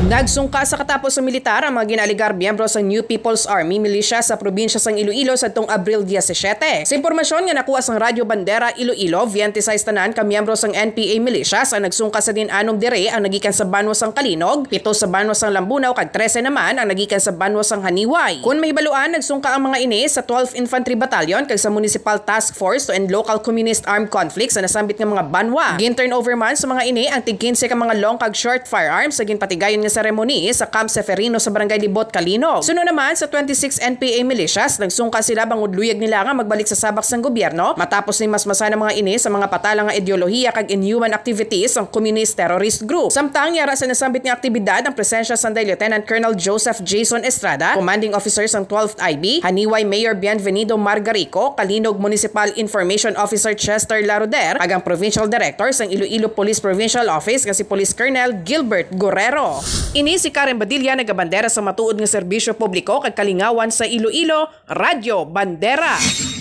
Nagsungka sa katapos sa militar ang mga ginaligar miyembro sa New People's Army militia sa probinsya sang Iloilo sa tong Abril 17. Sa impormasyon nga nakuha sang Radyo Bandera Iloilo, 26 tanan ka miyembro sang NPA militia sa nagsungka sa din-anom dire ang nagikan sa banwa sang Kalinog, 7 sa banwa sang Lambunaw kag 13 naman ang nagikan sa banwa sang Haniway. Kung may baluan, nagsungka ang mga ini sa 12th Infantry Battalion kag sa Municipal Task Force to End Local Communist Armed Conflicts sa nasambit nga mga banwa. Gin-turnover man sa mga ini ang tig 15 ka mga long kag short firearms sa ginpatigayon nga seremony sa Camp Seferino sa Barangay Libot, Kalinog. Sunod naman sa 26 NPA militias, nagsungka sila bangod luyag nila nga magbalik sa sabak sang gobyerno matapos ni masmasa ng mga ini sa mga patala nga ideolohiya kag inhuman activities ang communist terrorist group. Samtang yara sa nasambit nga aktibidad ang presensya sanday Lieutenant Colonel Joseph Jason Estrada, Commanding Officer sang 12th IB, Haniway Mayor Bienvenido Margarico, Kalinog Municipal Information Officer Chester Laroder, ag ang Provincial Director sang Iloilo Police Provincial Office nga si Police Colonel Gilbert Guerrero. Ini si Karen Badilla nagabandera sa matuod nga serbisyo publiko kag kalingawan sa Iloilo, Radyo Bandera.